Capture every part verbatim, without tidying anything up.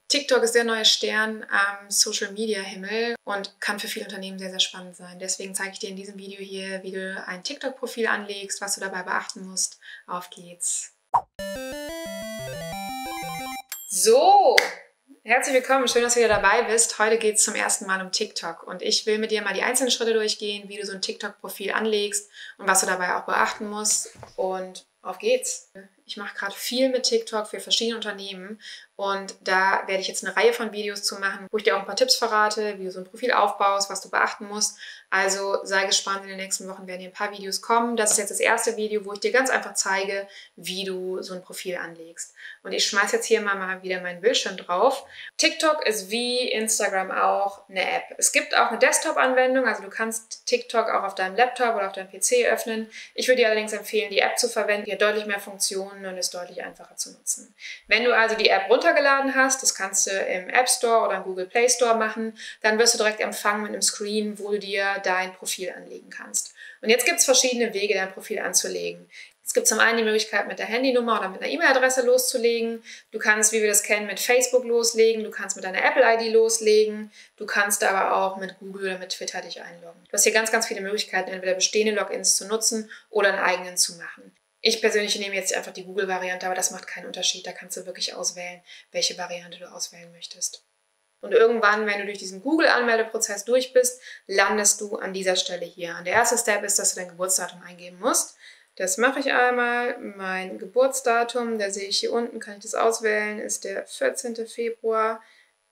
TikTok ist der neue Stern am Social-Media-Himmel und kann für viele Unternehmen sehr, sehr spannend sein. Deswegen zeige ich dir in diesem Video hier, wie du ein TikTok-Profil anlegst, was du dabei beachten musst. Auf geht's! So, herzlich willkommen, schön, dass du wieder dabei bist. Heute geht es zum ersten Mal um TikTok und ich will mit dir mal die einzelnen Schritte durchgehen, wie du so ein TikTok-Profil anlegst und was du dabei auch beachten musst. Und auf geht's! Ich mache gerade viel mit TikTok für verschiedene Unternehmen und da werde ich jetzt eine Reihe von Videos zu machen, wo ich dir auch ein paar Tipps verrate, wie du so ein Profil aufbaust, was du beachten musst. Also sei gespannt, in den nächsten Wochen werden hier ein paar Videos kommen. Das ist jetzt das erste Video, wo ich dir ganz einfach zeige, wie du so ein Profil anlegst. Und ich schmeiße jetzt hier mal, mal wieder meinen Bildschirm drauf. TikTok ist wie Instagram auch eine App. Es gibt auch eine Desktop-Anwendung, also du kannst TikTok auch auf deinem Laptop oder auf deinem P C öffnen. Ich würde dir allerdings empfehlen, die App zu verwenden, die hat deutlich mehr Funktionen und ist deutlich einfacher zu nutzen. Wenn du also die App runtergeladen hast, das kannst du im App Store oder im Google Play Store machen, dann wirst du direkt empfangen mit einem Screen, wo du dir dein Profil anlegen kannst. Und jetzt gibt es verschiedene Wege, dein Profil anzulegen. Es gibt zum einen die Möglichkeit, mit der Handynummer oder mit einer E-Mail-Adresse loszulegen. Du kannst, wie wir das kennen, mit Facebook loslegen. Du kannst mit deiner Apple-I D loslegen. Du kannst aber auch mit Google oder mit Twitter dich einloggen. Du hast hier ganz, ganz viele Möglichkeiten, entweder bestehende Logins zu nutzen oder einen eigenen zu machen. Ich persönlich nehme jetzt einfach die Google-Variante, aber das macht keinen Unterschied. Da kannst du wirklich auswählen, welche Variante du auswählen möchtest. Und irgendwann, wenn du durch diesen Google-Anmeldeprozess durch bist, landest du an dieser Stelle hier. Und der erste Step ist, dass du dein Geburtsdatum eingeben musst. Das mache ich einmal. Mein Geburtsdatum, da sehe ich hier unten, kann ich das auswählen, ist der vierzehnte Februar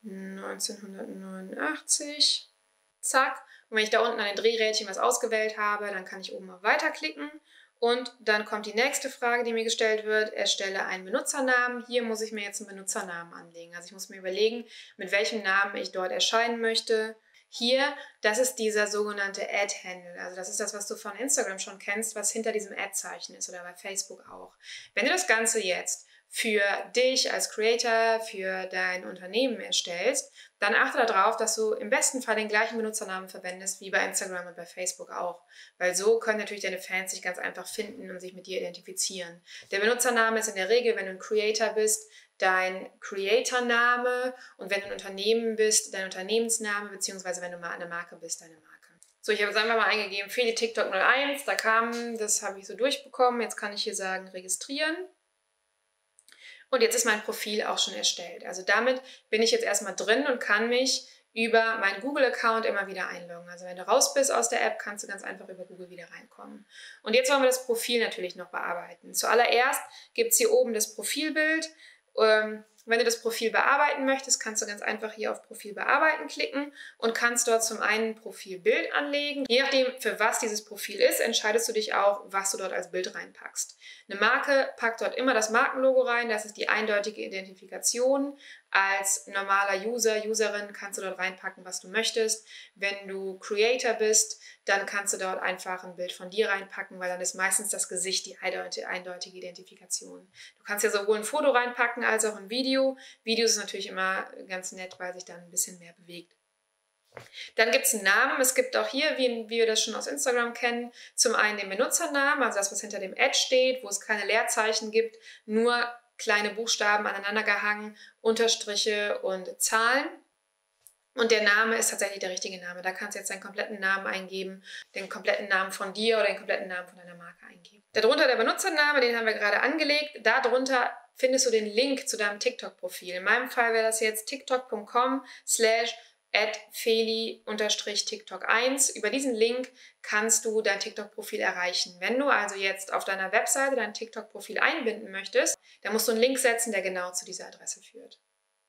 neunzehnhundertneunundachtzig. Zack. Und wenn ich da unten an den Drehrädchen was ausgewählt habe, dann kann ich oben auf Weiter klicken. Und dann kommt die nächste Frage, die mir gestellt wird. Erstelle einen Benutzernamen. Hier muss ich mir jetzt einen Benutzernamen anlegen. Also ich muss mir überlegen, mit welchem Namen ich dort erscheinen möchte. Hier, das ist dieser sogenannte Ad-Handle. Also das ist das, was du von Instagram schon kennst, was hinter diesem Ad-Zeichen ist oder bei Facebook auch. Wenn du das Ganze jetzt für dich als Creator, für dein Unternehmen erstellst, dann achte darauf, dass du im besten Fall den gleichen Benutzernamen verwendest wie bei Instagram und bei Facebook auch. Weil so können natürlich deine Fans sich ganz einfach finden und sich mit dir identifizieren. Der Benutzername ist in der Regel, wenn du ein Creator bist, dein Creator-Name und wenn du ein Unternehmen bist, dein Unternehmensname, beziehungsweise wenn du mal eine Marke bist, deine Marke. So, ich habe jetzt einfach mal eingegeben, Feli TikTok null eins, da kam, das habe ich so durchbekommen. Jetzt kann ich hier sagen, registrieren. Und jetzt ist mein Profil auch schon erstellt. Also damit bin ich jetzt erstmal drin und kann mich über meinen Google-Account immer wieder einloggen. Also wenn du raus bist aus der App, kannst du ganz einfach über Google wieder reinkommen. Und jetzt wollen wir das Profil natürlich noch bearbeiten. Zuallererst gibt es hier oben das Profilbild. Ähm, wenn du das Profil bearbeiten möchtest, kannst du ganz einfach hier auf Profil bearbeiten klicken und kannst dort zum einen Profilbild anlegen. Je nachdem, für was dieses Profil ist, entscheidest du dich auch, was du dort als Bild reinpackst. Eine Marke packt dort immer das Markenlogo rein, das ist die eindeutige Identifikation. Als normaler User, Userin kannst du dort reinpacken, was du möchtest. Wenn du Creator bist, dann kannst du dort einfach ein Bild von dir reinpacken, weil dann ist meistens das Gesicht die eindeutige Identifikation. Du kannst ja sowohl ein Foto reinpacken als auch ein Video. Videos ist natürlich immer ganz nett, weil sich dann ein bisschen mehr bewegt. Dann gibt es einen Namen. Es gibt auch hier, wie, wie wir das schon aus Instagram kennen, zum einen den Benutzernamen, also das, was hinter dem Ad steht, wo es keine Leerzeichen gibt, nur kleine Buchstaben aneinander gehangen, Unterstriche und Zahlen. Und der Name ist tatsächlich der richtige Name. Da kannst du jetzt deinen kompletten Namen eingeben, den kompletten Namen von dir oder den kompletten Namen von deiner Marke eingeben. Darunter der Benutzername, den haben wir gerade angelegt. Darunter findest du den Link zu deinem TikTok-Profil. In meinem Fall wäre das jetzt tiktok punkt com slash at feli tiktok eins. Über diesen Link kannst du dein TikTok-Profil erreichen. Wenn du also jetzt auf deiner Webseite dein TikTok-Profil einbinden möchtest, dann musst du einen Link setzen, der genau zu dieser Adresse führt.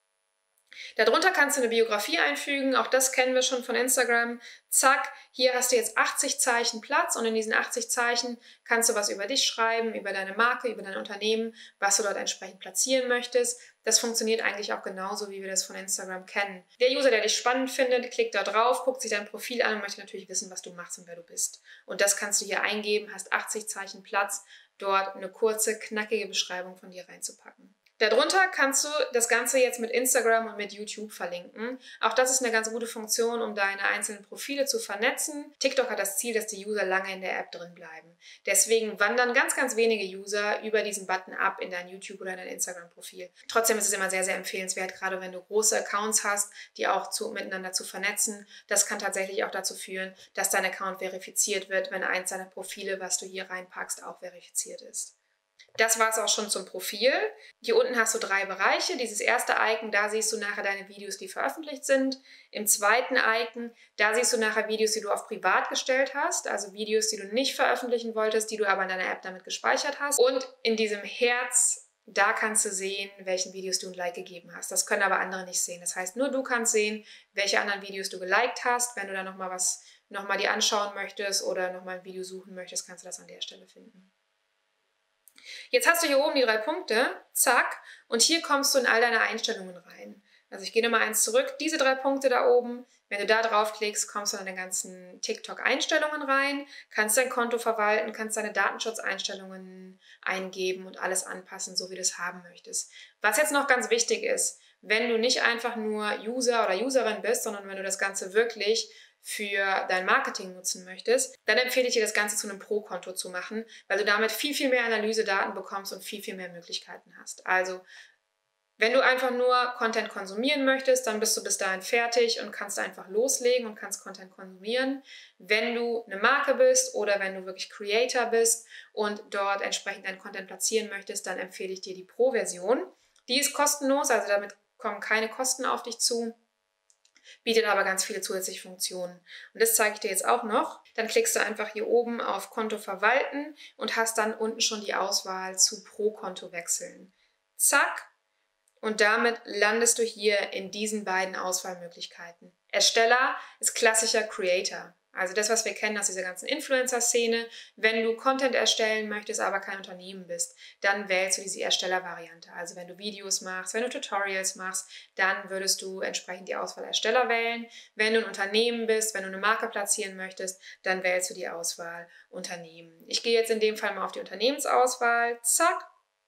Darunter kannst du eine Biografie einfügen, auch das kennen wir schon von Instagram. Zack, hier hast du jetzt achtzig Zeichen Platz und in diesen achtzig Zeichen kannst du was über dich schreiben, über deine Marke, über dein Unternehmen, was du dort entsprechend platzieren möchtest. Das funktioniert eigentlich auch genauso, wie wir das von Instagram kennen. Der User, der dich spannend findet, klickt da drauf, guckt sich dein Profil an und möchte natürlich wissen, was du machst und wer du bist. Und das kannst du hier eingeben, hast achtzig Zeichen Platz, dort eine kurze, knackige Beschreibung von dir reinzupacken. Darunter kannst du das Ganze jetzt mit Instagram und mit YouTube verlinken. Auch das ist eine ganz gute Funktion, um deine einzelnen Profile zu vernetzen. TikTok hat das Ziel, dass die User lange in der App drin bleiben. Deswegen wandern ganz, ganz wenige User über diesen Button ab in dein YouTube oder in dein Instagram-Profil. Trotzdem ist es immer sehr, sehr empfehlenswert, gerade wenn du große Accounts hast, die auch zu, miteinander zu vernetzen. Das kann tatsächlich auch dazu führen, dass dein Account verifiziert wird, wenn eins deiner Profile, was du hier reinpackst, auch verifiziert ist. Das war es auch schon zum Profil. Hier unten hast du drei Bereiche. Dieses erste Icon, da siehst du nachher deine Videos, die veröffentlicht sind. Im zweiten Icon, da siehst du nachher Videos, die du auf privat gestellt hast, also Videos, die du nicht veröffentlichen wolltest, die du aber in deiner App damit gespeichert hast. Und in diesem Herz, da kannst du sehen, welchen Videos du ein Like gegeben hast. Das können aber andere nicht sehen. Das heißt, nur du kannst sehen, welche anderen Videos du geliked hast. Wenn du da nochmal was, nochmal die anschauen möchtest oder nochmal ein Video suchen möchtest, kannst du das an der Stelle finden. Jetzt hast du hier oben die drei Punkte, zack, und hier kommst du in all deine Einstellungen rein. Also ich gehe nochmal eins zurück, diese drei Punkte da oben, wenn du da draufklickst, kommst du in deine ganzen TikTok-Einstellungen rein, kannst dein Konto verwalten, kannst deine Datenschutzeinstellungen eingeben und alles anpassen, so wie du es haben möchtest. Was jetzt noch ganz wichtig ist, wenn du nicht einfach nur User oder Userin bist, sondern wenn du das Ganze wirklich für dein Marketing nutzen möchtest, dann empfehle ich dir, das Ganze zu einem Pro-Konto zu machen, weil du damit viel, viel mehr Analysedaten bekommst und viel, viel mehr Möglichkeiten hast. Also, wenn du einfach nur Content konsumieren möchtest, dann bist du bis dahin fertig und kannst einfach loslegen und kannst Content konsumieren. Wenn du eine Marke bist oder wenn du wirklich Creator bist und dort entsprechend deinen Content platzieren möchtest, dann empfehle ich dir die Pro-Version. Die ist kostenlos, also damit kommen keine Kosten auf dich zu, bietet aber ganz viele zusätzliche Funktionen. Und das zeige ich dir jetzt auch noch. Dann klickst du einfach hier oben auf Konto verwalten und hast dann unten schon die Auswahl zu Pro-Konto wechseln. Zack. Und damit landest du hier in diesen beiden Auswahlmöglichkeiten. Ersteller ist klassischer Creator. Also das, was wir kennen aus dieser ganzen Influencer-Szene. Wenn du Content erstellen möchtest, aber kein Unternehmen bist, dann wählst du diese Ersteller-Variante. Also wenn du Videos machst, wenn du Tutorials machst, dann würdest du entsprechend die Auswahl Ersteller wählen. Wenn du ein Unternehmen bist, wenn du eine Marke platzieren möchtest, dann wählst du die Auswahl Unternehmen. Ich gehe jetzt in dem Fall mal auf die Unternehmensauswahl. Zack.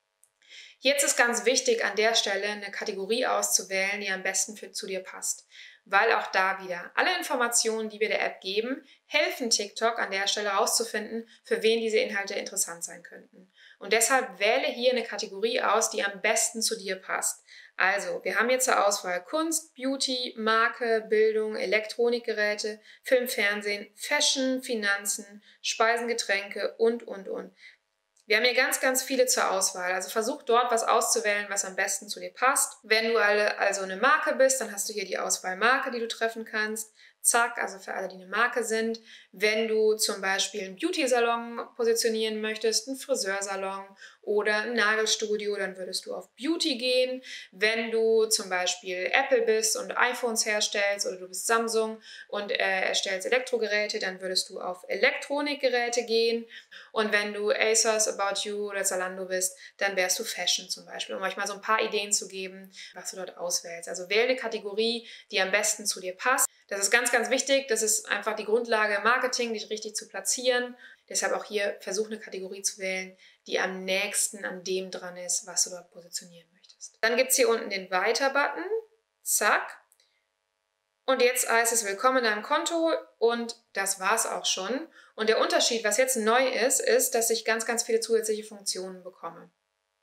Jetzt ist ganz wichtig, an der Stelle eine Kategorie auszuwählen, die am besten für, zu dir passt. Weil auch da wieder alle Informationen, die wir der App geben, helfen TikTok an der Stelle herauszufinden, für wen diese Inhalte interessant sein könnten. Und deshalb wähle hier eine Kategorie aus, die am besten zu dir passt. Also, wir haben jetzt zur Auswahl Kunst, Beauty, Marke, Bildung, Elektronikgeräte, Film, Fernsehen, Fashion, Finanzen, Speisen, Getränke und, und, und. Wir haben hier ganz, ganz viele zur Auswahl. Also versuch dort was auszuwählen, was am besten zu dir passt. Wenn du alle also eine Marke bist, dann hast du hier die Auswahl Marke, die du treffen kannst. Zack, also für alle, die eine Marke sind. Wenn du zum Beispiel einen Beauty-Salon positionieren möchtest, einen Friseursalon oder ein Nagelstudio, dann würdest du auf Beauty gehen. Wenn du zum Beispiel Apple bist und iPhones herstellst oder du bist Samsung und äh, erstellst Elektrogeräte, dann würdest du auf Elektronikgeräte gehen. Und wenn du ASOS, About You oder Zalando bist, dann wärst du Fashion zum Beispiel, um euch mal so ein paar Ideen zu geben, was du dort auswählst. Also wähle eine Kategorie, die am besten zu dir passt. Das ist ganz, ganz wichtig. Das ist einfach die Grundlage im Marketing, dich richtig zu platzieren. Deshalb auch hier versuch eine Kategorie zu wählen, die am nächsten an dem dran ist, was du dort positionieren möchtest. Dann gibt es hier unten den Weiter-Button. Zack. Und jetzt heißt es Willkommen in deinem Konto und das war's auch schon. Und der Unterschied, was jetzt neu ist, ist, dass ich ganz, ganz viele zusätzliche Funktionen bekomme.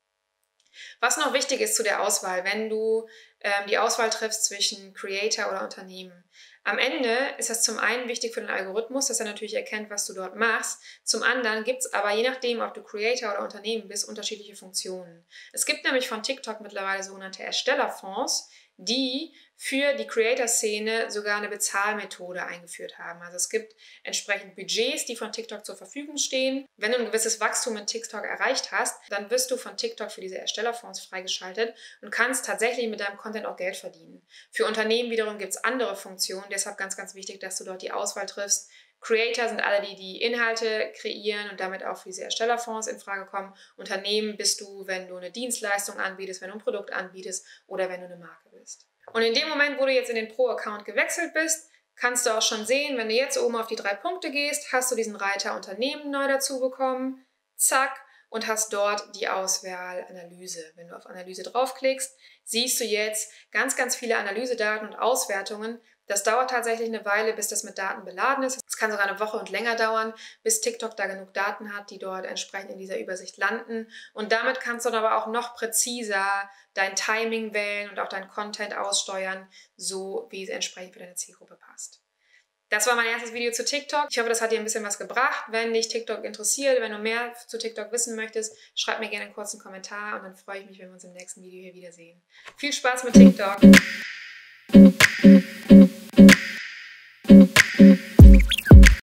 Was noch wichtig ist zu der Auswahl, wenn du ähm, die Auswahl triffst zwischen Creator oder Unternehmen. Am Ende ist das zum einen wichtig für den Algorithmus, dass er natürlich erkennt, was du dort machst. Zum anderen gibt es aber, je nachdem, ob du Creator oder Unternehmen bist, unterschiedliche Funktionen. Es gibt nämlich von TikTok mittlerweile sogenannte Erstellerfonds, die für die Creator-Szene sogar eine Bezahlmethode eingeführt haben. Also es gibt entsprechend Budgets, die von TikTok zur Verfügung stehen. Wenn du ein gewisses Wachstum mit TikTok erreicht hast, dann wirst du von TikTok für diese Erstellerfonds freigeschaltet und kannst tatsächlich mit deinem Content auch Geld verdienen. Für Unternehmen wiederum gibt es andere Funktionen, deshalb ganz, ganz wichtig, dass du dort die Auswahl triffst. Creator sind alle, die die Inhalte kreieren und damit auch für diese Erstellerfonds in Frage kommen. Unternehmen bist du, wenn du eine Dienstleistung anbietest, wenn du ein Produkt anbietest oder wenn du eine Marke bist. Und in dem Moment, wo du jetzt in den Pro-Account gewechselt bist, kannst du auch schon sehen, wenn du jetzt oben auf die drei Punkte gehst, hast du diesen Reiter Unternehmen neu dazu bekommen. Zack. und hast dort die Auswahl Analyse. Wenn du auf Analyse draufklickst, siehst du jetzt ganz, ganz viele Analysedaten und Auswertungen. Das dauert tatsächlich eine Weile, bis das mit Daten beladen ist. Es kann sogar eine Woche und länger dauern, bis TikTok da genug Daten hat, die dort entsprechend in dieser Übersicht landen. Und damit kannst du dann aber auch noch präziser dein Timing wählen und auch deinen Content aussteuern, so wie es entsprechend für deine Zielgruppe passt. Das war mein erstes Video zu TikTok. Ich hoffe, das hat dir ein bisschen was gebracht. Wenn dich TikTok interessiert, wenn du mehr zu TikTok wissen möchtest, schreib mir gerne einen kurzen Kommentar und dann freue ich mich, wenn wir uns im nächsten Video hier wiedersehen. Viel Spaß mit TikTok!